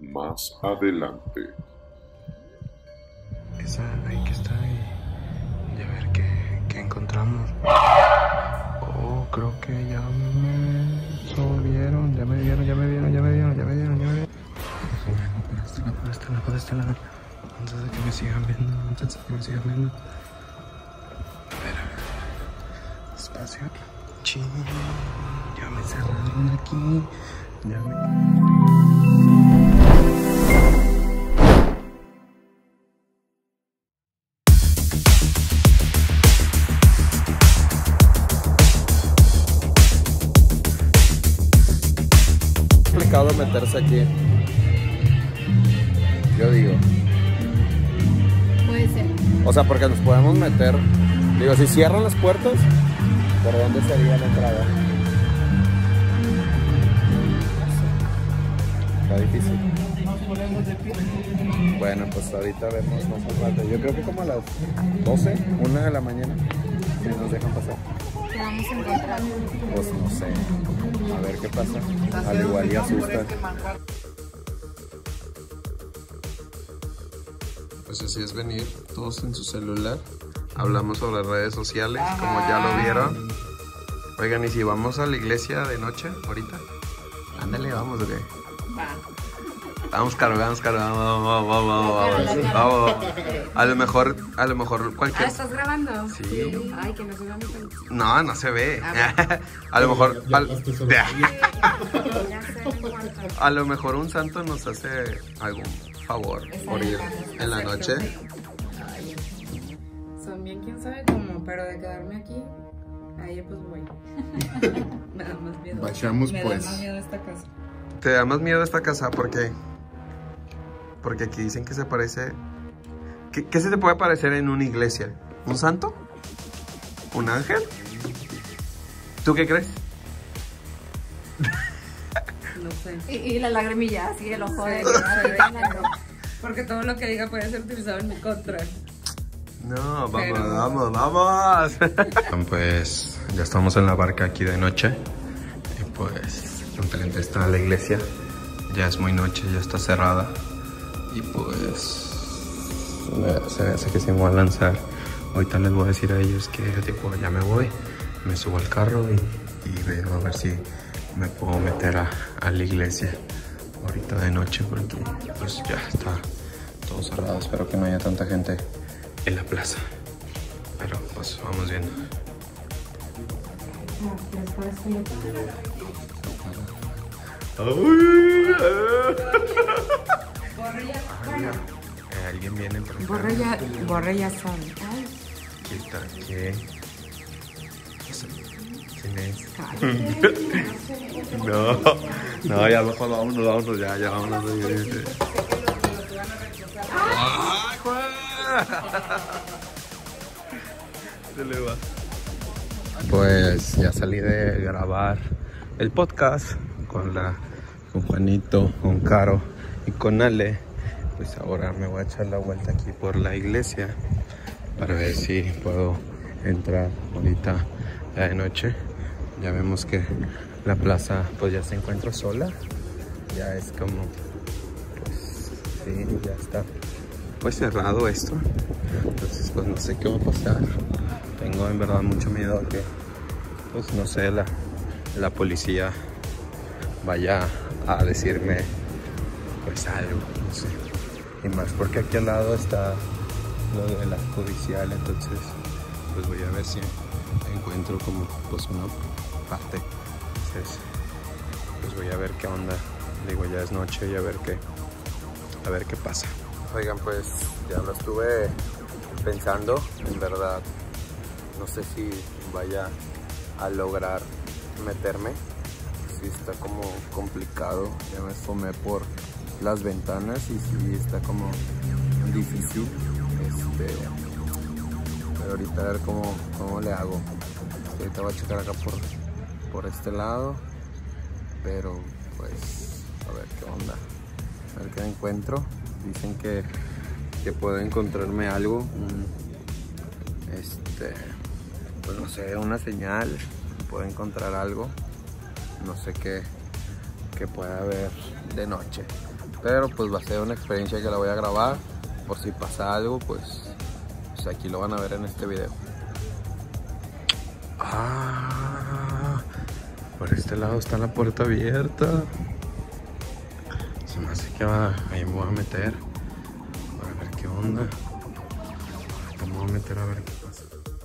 más adelante. Esa ahí que está ahí. Y a ver qué encontramos. Oh, creo que ya me vieron. Ya me vieron. Por este lado. Antes de que me sigan viendo. A ver. Despacio. Ching. Ya me cerraron aquí. Complicado meterse aquí. Yo digo. Puede ser. O sea, porque nos podemos meter. Digo, si cierran las puertas, ¿por dónde sería la entrada? Está difícil. Bueno, pues ahorita vemos más al rato. Yo creo que como a las 12, 1 de la mañana, si nos dejan pasar. ¿Qué vamos a encontrar? Pues no sé. A ver qué pasa. Al igual y asusta. Pues así es venir, todos en su celular. Hablamos sobre redes sociales, como ya lo vieron. Oigan, ¿y si vamos a la iglesia de noche ahorita? Ándale, vamos, ¿ok? Va. Vamos, vamos. A lo mejor cualquier... ¿Estás grabando? Sí. Ay, que no se vea mi pelo. No se ve. A lo mejor... A lo mejor un santo nos hace algún favor por ir en la noche. Son bien, quién sabe cómo, pero de quedarme aquí, ahí pues voy. Me da más miedo. Vayamos Me pues. da más miedo esta casa. ¿Te da más miedo esta casa? ¿Por qué? Porque aquí dicen que se parece... ¿Qué se te puede parecer en una iglesia? ¿Un santo? ¿Un ángel? ¿Tú qué crees? No sé. Y la lagrimilla, así el ojo de... Porque todo lo que diga puede ser utilizado en mi contra. No, Pero... vamos. Pues ya estamos en la barca aquí de noche. Y pues enfrente está la iglesia. Ya es muy noche, ya está cerrada. Y pues se hace que se me va a lanzar. Ahorita les voy a decir a ellos que tipo, ya me voy. Me subo al carro y veo a ver si me puedo meter a la iglesia ahorita de noche, porque pues ya está todo cerrado. Espero que no haya tanta gente en la plaza, pero pues vamos viendo. Alguien viene por acá. Borrellas son. Ay. Aquí está, ¿qué? ¿Quién es? No, ya mejor vámonos, ya vámonos. ¡Ah, se le va. Pues ya salí de grabar el podcast con Juanito, con Caro y con Ale. Pues ahora me voy a echar la vuelta aquí por la iglesia para ver si puedo entrar ahorita ya de noche. Ya vemos que la plaza pues ya se encuentra sola. Ya es como, pues sí, ya está pues cerrado esto. Entonces pues no sé qué va a pasar. Tengo en verdad mucho miedo a que pues no sé, la policía vaya a decirme pues algo, no sé. Y más porque aquí al lado está lo de la judicial, entonces pues voy a ver si encuentro como pues una parte. Entonces pues voy a ver qué onda. Digo, ya es noche y a ver qué pasa. Oigan, pues ya lo estuve pensando, en verdad no sé si vaya a lograr meterme. Sí está como complicado, ya me asomé por las ventanas y sí está como difícil. Pero ahorita a ver cómo le hago. Ahorita voy a checar acá por este lado, pero pues a ver qué onda, a ver qué encuentro. Dicen que puedo encontrarme algo, pues no sé, una señal, puedo encontrar algo, no sé qué pueda haber de noche, pero pues va a ser una experiencia que la voy a grabar. Por si pasa algo, pues aquí lo van a ver en este video. Por este lado está la puerta abierta. Se me hace que ahí me voy a meter para ver qué onda. Me voy a meter a ver qué pasa.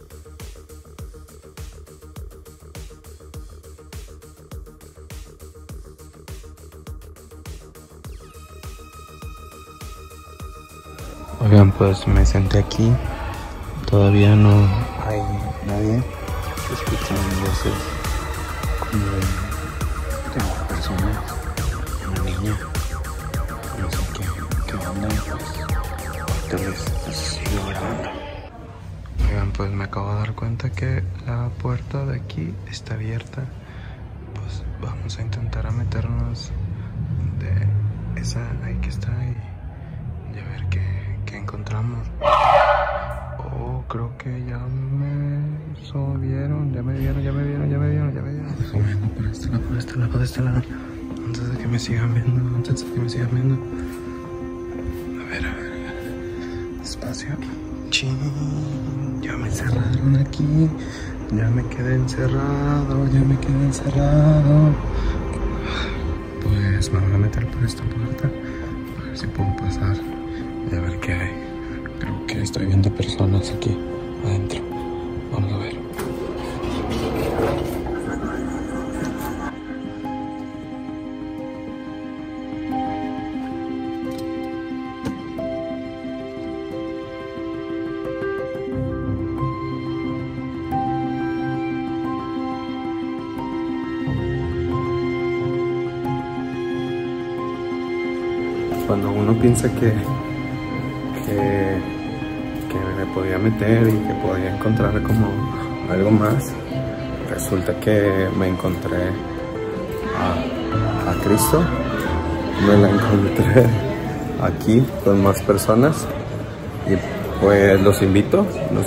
Oigan, pues me senté aquí. Todavía no hay nadie. Escuchan voces como de una persona, una niña. No sé qué onda, pues ahorita les sigo grabando. Oigan, pues me acabo de dar cuenta que la puerta de aquí está abierta. Pues vamos a intentar meternos de esa ahí que está ahí y a ver qué encontramos. Oh, creo que ya me vieron, ya me vieron. Por este lado. Antes de que me sigan viendo, A ver. Despacio. Chin, ya me encerraron aquí. Ya me quedé encerrado. Pues me voy a meter por esta puerta. A ver si puedo pasar y a ver qué hay. Creo que estoy viendo personas aquí adentro. Vamos a ver. Cuando uno piensa que me podía meter y que podía encontrar como algo más, resulta que me encontré a Cristo. Me la encontré aquí con más personas y pues los invito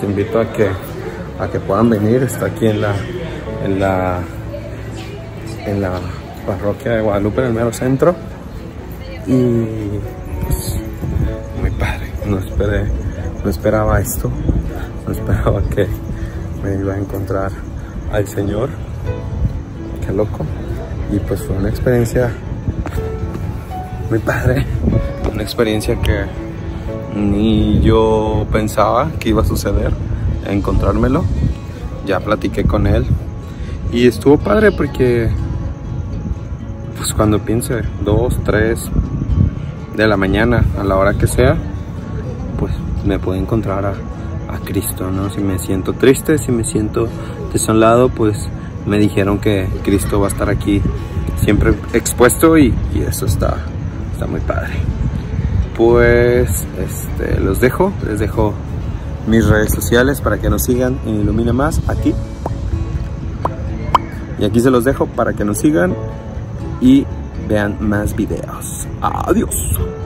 a que puedan venir. Está aquí en la parroquia de Guadalupe, en el mero centro. Y pues muy padre. No esperaba esto. No esperaba que me iba a encontrar al Señor. Qué loco. Y pues fue una experiencia muy padre. Una experiencia que ni yo pensaba que iba a suceder, encontrármelo. Ya platiqué con él y estuvo padre porque pues cuando piense 2, 3 de la mañana, a la hora que sea, pues me puedo encontrar a Cristo, ¿no? Si me siento triste, si me siento desolado, pues me dijeron que Cristo va a estar aquí siempre expuesto y eso está muy padre. Pues les dejo mis redes sociales para que nos sigan en Ilumina Más aquí. Y aquí se los dejo para que nos sigan y vean más videos. Adiós.